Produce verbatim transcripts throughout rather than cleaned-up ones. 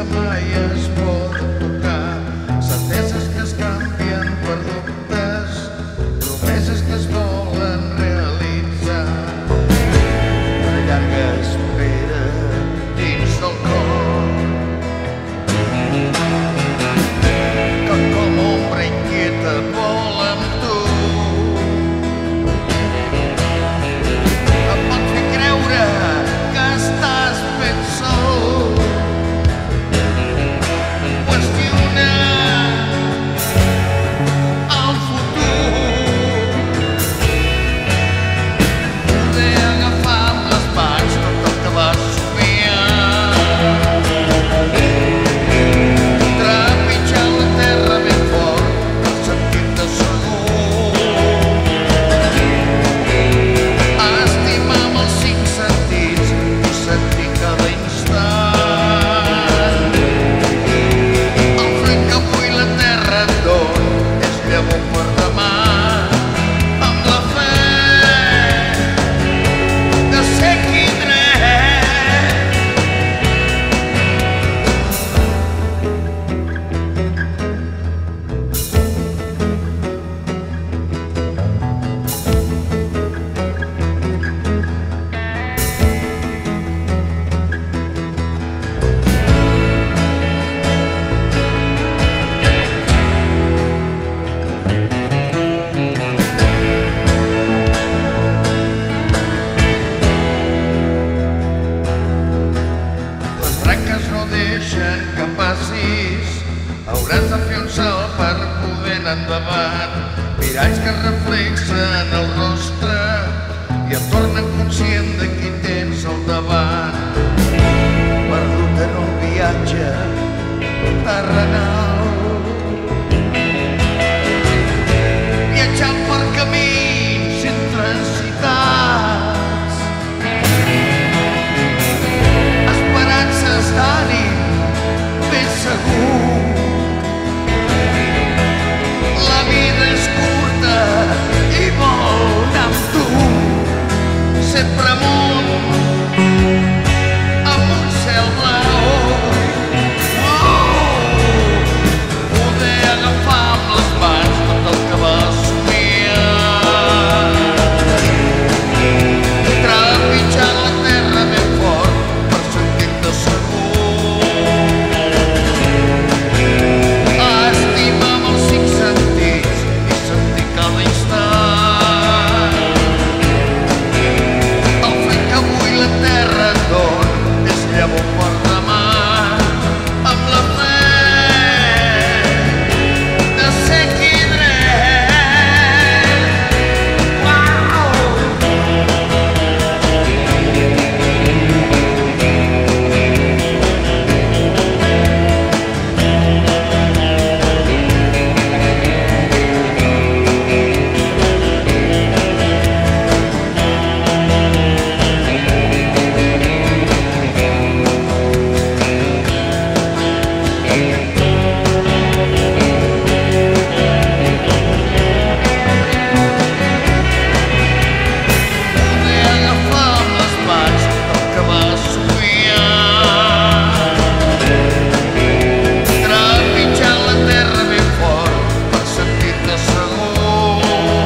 que mai es poden tocar, certeses que es canvien per dubtes, promeses que es volen realitzar. Una llarga espera dins del cor, que com ombra inquieta vola amb tu. Et pot fer creure que estàs ben sol, qüestiona el futur, poder agafar amb les mans tot el que vas somiar, trepitjar la terra ben fort per sentir-te segur, estimar amb els cinc sentits i sentir cada instant. El fred que avui la terra et dona és llavor per demà, amb la fe de ser qui dret. Les branques no deixen que passis, hauràs de fer un salt per poder anar endavant. Miralls que reflexen el rostre i et tornen conscient de qui tens al davant. Perdut en un viatge terrenal, viatjant per camins intransitats, esperances d'ànim ben segur. La vida és curta i vol anar amb tu, sempre amunt, amb un cel blau. Oh! Poder agafar amb les mans tot el que vas somiar, trepitjar la terra ben fort per sentir-te segur, estimar amb els cinc sentits i sentir cada instant. El fred que avui la terra et dona és llavor per demà, amb la fe de ser qui dret. Uau! Poder agafar amb les mans tot el que vas somiar, trepitjar la terra ben fort per sentir-te segur,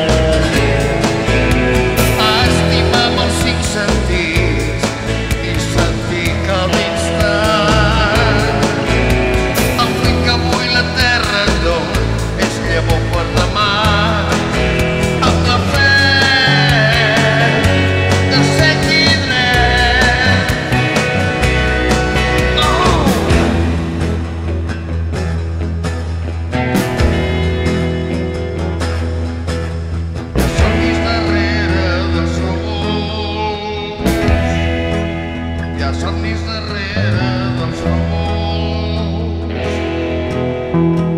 estimar amb els cinc sentits i sentir cada instant. El fred que avui la terra et dona és llavor per demà, amb la fe de ser qui dret. Oh! Ja somnis darrere dels núvols, ja somnis darrere dels núvols.